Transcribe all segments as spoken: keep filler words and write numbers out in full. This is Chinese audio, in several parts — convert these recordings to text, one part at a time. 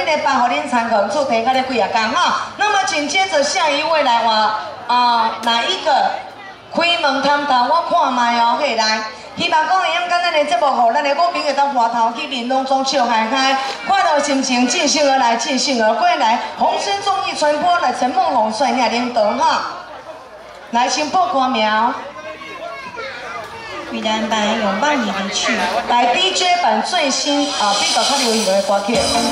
个办，互恁参考，做提到咧几啊工哈。那么紧接着下一位来话啊，哪一个开门探头？我看卖哦，嘿来。 希望讲会用简单的节目，互咱的好朋友当回头去面拢总笑开开，快乐心情尽兴而来，尽兴而归来。红星综艺传播来陈梦红率领领导哈，来先报歌名。 雨丹版拥抱你离去， 来 D J 版最新啊比较较流行的歌曲。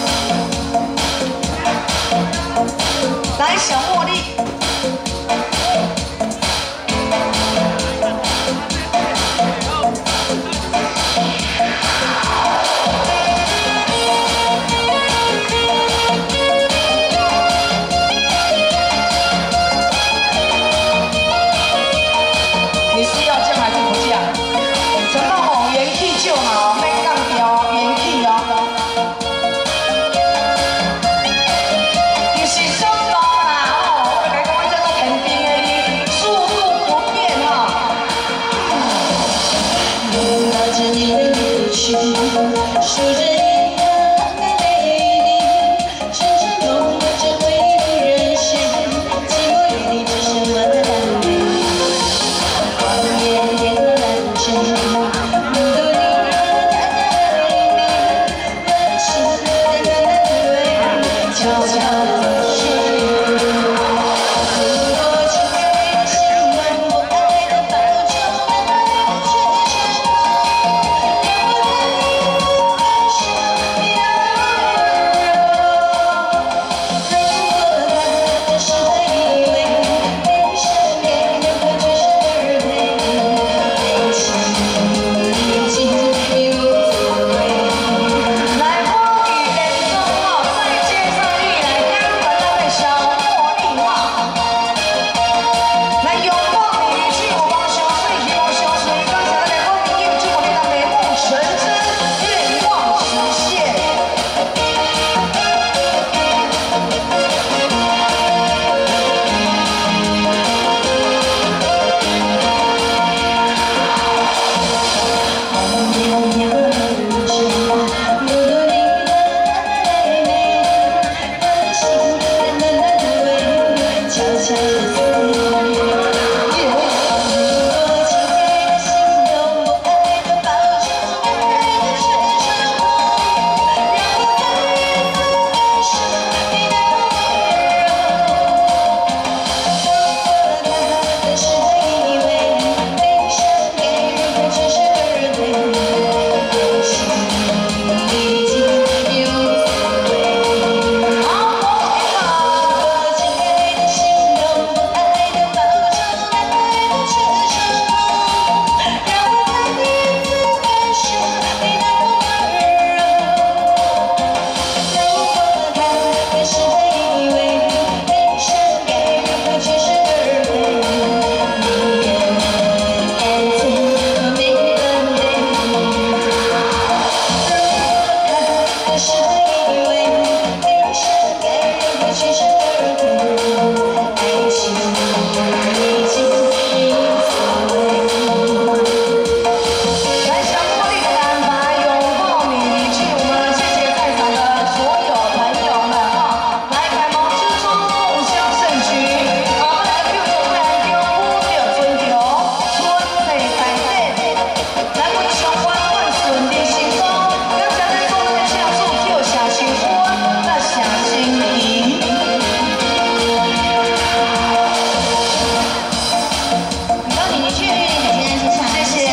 来小茉莉。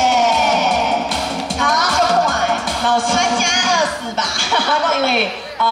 三加二十吧，因为。